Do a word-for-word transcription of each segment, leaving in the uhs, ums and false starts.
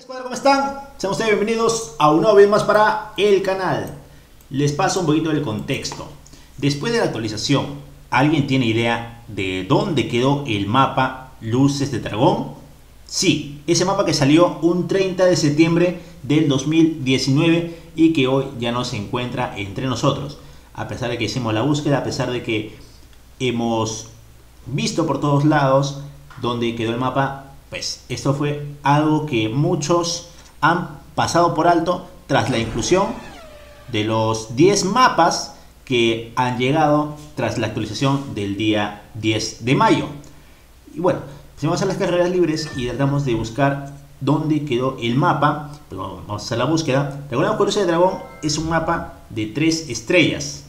Escuadra, ¿cómo están? Sean ustedes bienvenidos a un nuevo video más para el canal. Les paso un poquito del contexto. Después de la actualización, ¿alguien tiene idea de dónde quedó el mapa Luces de Dragón? Sí, ese mapa que salió un treinta de septiembre del dos mil diecinueve y que hoy ya no se encuentra entre nosotros. A pesar de que hicimos la búsqueda, a pesar de que hemos visto por todos lados dónde quedó el mapa, pues esto fue algo que muchos han pasado por alto tras la inclusión de los diez mapas que han llegado tras la actualización del día diez de mayo. Y bueno, si vamos a las carreras libres y tratamos de buscar dónde quedó el mapa, pues vamos a hacer la búsqueda. Recordemos que Luces de Dragón es un mapa de tres estrellas.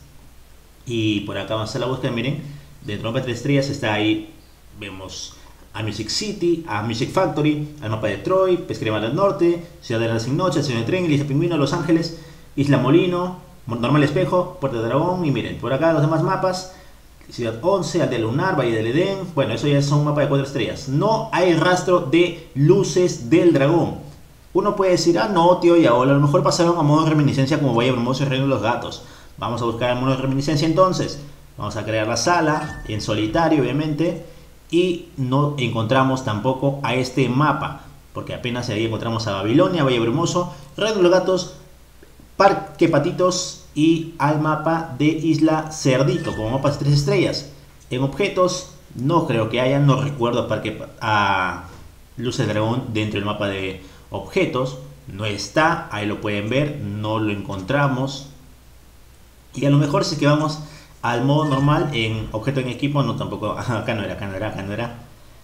Y por acá vamos a hacer la búsqueda, miren, dentro del mapa de tres estrellas está ahí, vemos a Music City, a Music Factory, al mapa de Troy, Pesquería Mar del Norte, Ciudad de la Sin Noche, Ciudad de Tren, Isla Pingüino, Los Ángeles, Isla Molino, Normal Espejo, Puerta de Dragón. Y miren, por acá los demás mapas: Ciudad once, Aldea Lunar, Valle del Edén. Bueno, eso ya son mapas de cuatro estrellas. No hay rastro de Luces del Dragón. Uno puede decir, ah no tío, ya, o a lo mejor pasaron a modo de reminiscencia como Valle Brumoso y Reino de los Gatos. Vamos a buscar el modo de reminiscencia entonces. Vamos a crear la sala en solitario, obviamente. Y no encontramos tampoco a este mapa, porque apenas ahí encontramos a Babilonia, Valle Brumoso, Reino de los Gatos, Parque Patitos y al mapa de Isla Cerdito como mapas de tres estrellas. En objetos no creo que haya, no recuerdo a, Parque, a Luces de Dragón dentro del mapa de objetos. No está, ahí lo pueden ver, no lo encontramos. Y a lo mejor si que vamos al modo normal en objeto en equipo, no tampoco, acá no era, acá no era, acá no era.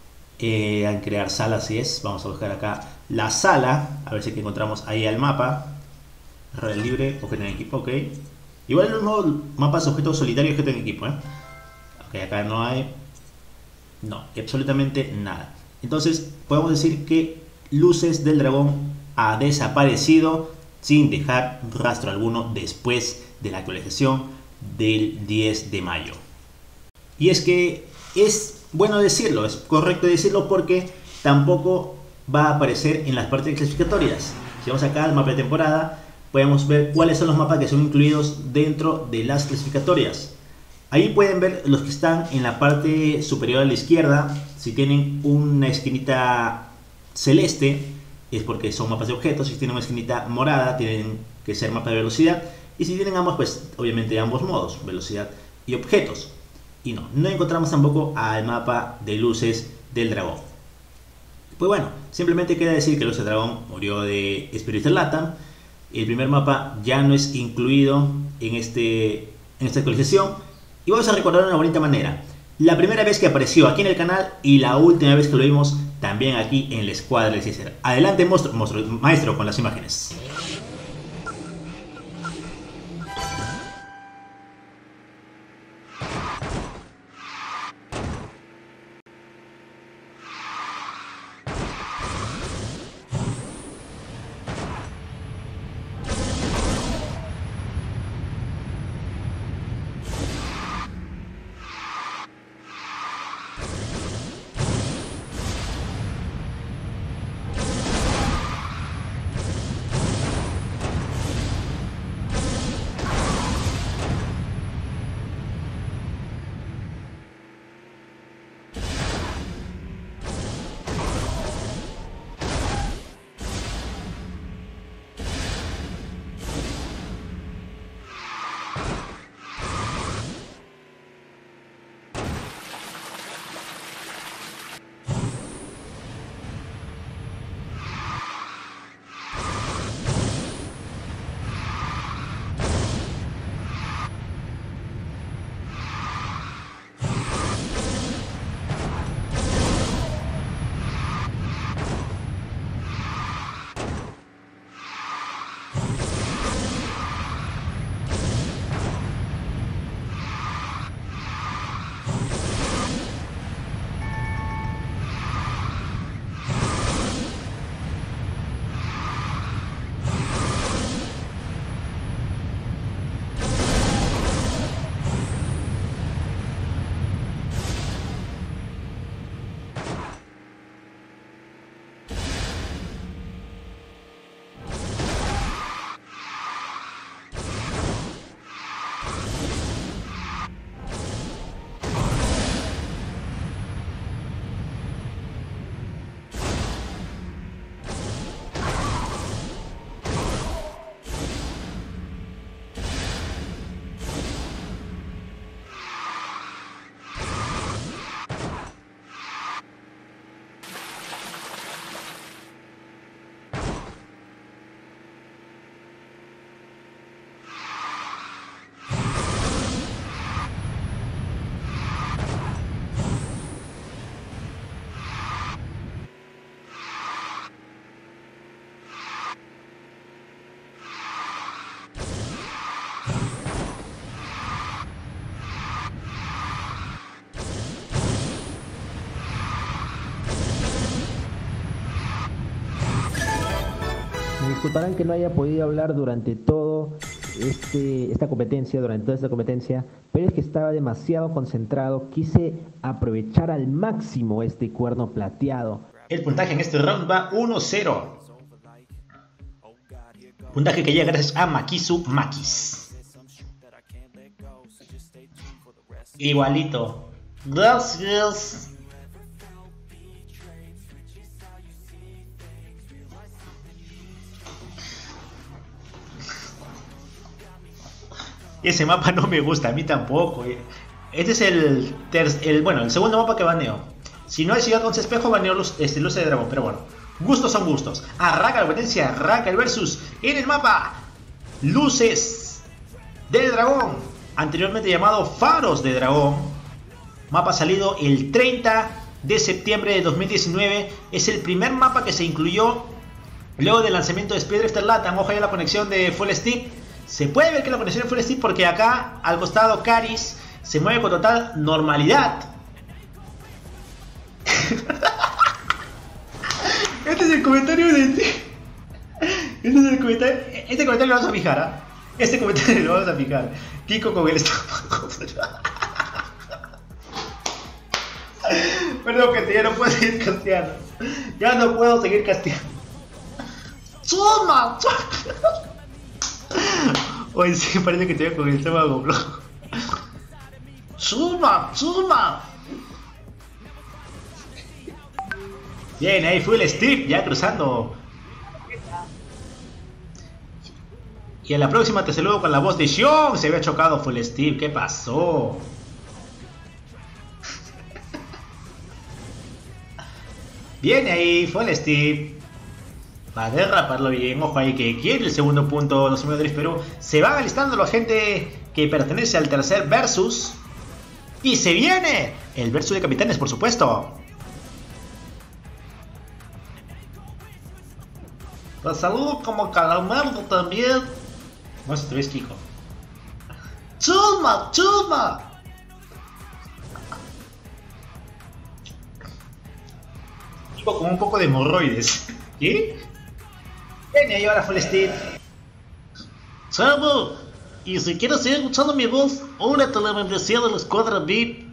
Eh, en crear sala, así es. Vamos a buscar acá la sala, a ver si que encontramos ahí al mapa. Red libre, objeto en equipo, ok. Igual los nuevos mapas objeto solitario y objeto en equipo, ¿eh? Ok, acá no hay, no, absolutamente nada. Entonces podemos decir que Luces del Dragón ha desaparecido sin dejar rastro alguno después de la actualización del diez de mayo. Y es que es bueno decirlo, es correcto decirlo, porque tampoco va a aparecer en las partes clasificatorias. Si vamos acá al mapa de temporada, podemos ver cuáles son los mapas que son incluidos dentro de las clasificatorias. Ahí pueden ver los que están en la parte superior a la izquierda. Si tienen una esquinita celeste es porque son mapas de objetos. Si tienen una esquinita morada, tienen que ser mapas de velocidad. Y si tienen ambos, pues obviamente ambos modos, velocidad y objetos. Y no, no encontramos tampoco al mapa de Luces del Dragón. Pues bueno, simplemente queda decir que Luces del Dragón murió de Espíritu Latam. El primer mapa ya no es incluido en, este, en esta actualización. Y vamos a recordar de una bonita manera. La primera vez que apareció aquí en el canal y la última vez que lo vimos también aquí en la Escuadra del César. Adelante, monstruo, monstruo, maestro, con las imágenes. disculparán que no haya podido hablar durante todo este, esta competencia, durante toda esta competencia, pero es que estaba demasiado concentrado, quise aprovechar al máximo este cuerno plateado. El puntaje en este round va uno cero. Puntaje que llega gracias a Makizu Makis. Igualito. Gracias. Ese mapa no me gusta, a mí tampoco. Este es el, el bueno, el segundo mapa que baneo. Si no hay ciudad con espejo, baneo luz, este, luces de dragón, pero bueno. Gustos son gustos. Arranca la competencia, arranca el versus en el mapa. Luces de dragón, anteriormente llamado Faros de Dragón. Mapa salido el treinta de septiembre de dos mil diecinueve. Es el primer mapa que se incluyó luego del lanzamiento de Speedrifter Latam. Ojo ya la conexión de Full Steep. Se puede ver que la conexión de Full Steep porque acá al costado Caris se mueve con total normalidad. Este es el comentario de... Este es el comentario... Este comentario lo vamos a fijar, ¿ah? ¿eh? Este comentario lo vamos a fijar. Kiko con el estómago. Perdón, que ya no puedo seguir casteando. Ya no puedo seguir casteando. ¡Suma! Oye, sí, parece que te veo con el estómago flojo. ¡Suma! ¡Suma! Bien, ahí fue el Steve, ya cruzando. Y en la próxima te saludo con la voz de Xion. Se había chocado Full Steve, ¿qué pasó? Viene ahí, Full Steve. Va a derraparlo bien, ojo ahí que quiere el segundo punto los amigos de Drift Perú. Se van alistando la gente que pertenece al tercer versus. Y se viene el versus de capitanes, por supuesto. Los saludo como Calamardo también. No sé si te ves, Kiko. ¡Chuma! ¡Chuma! Kiko con un poco de hemorroides. ¿Qué? Viene ahí ahora Full Steve. Chavo, y si quieres seguir escuchando mi voz, únete a la membresía de la escuadra V I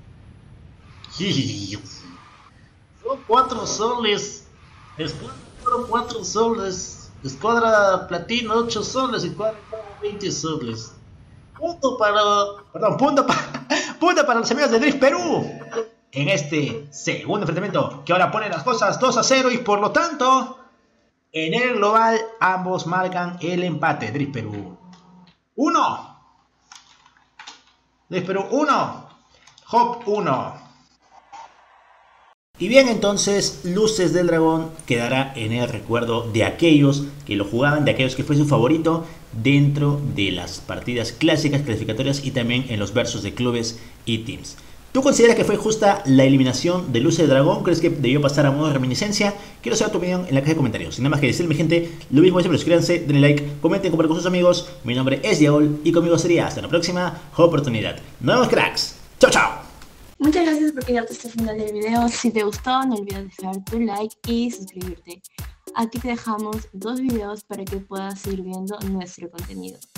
P. Son cuatro soles. Escuadra fueron cuatro soles. Escuadra platino ocho soles. Escuadra veinte soles. Punto para... Perdón, punto para... Punto para los amigos de Drift Perú. En este segundo enfrentamiento, que ahora pone las cosas dos a cero y por lo tanto... En el global, ambos marcan el empate. Drift Perú uno. Drift Perú uno. Hop uno. Y bien, entonces, Luces del Dragón quedará en el recuerdo de aquellos que lo jugaban, de aquellos que fue su favorito dentro de las partidas clásicas, clasificatorias y también en los versus de clubes y teams. ¿Tú consideras que fue justa la eliminación de Luces del Dragón? ¿Crees que debió pasar a modo de reminiscencia? Quiero saber tu opinión en la caja de comentarios. Sin nada más que decir, mi gente, lo mismo siempre, suscríbanse, denle like, comenten, compartan con sus amigos. Mi nombre es Yaol y conmigo sería hasta la próxima oportunidad. Nos vemos, cracks. Chao, chao. Muchas gracias por quedarte hasta el final del video. Si te gustó, no olvides dejar tu like y suscribirte. Aquí te dejamos dos videos para que puedas seguir viendo nuestro contenido.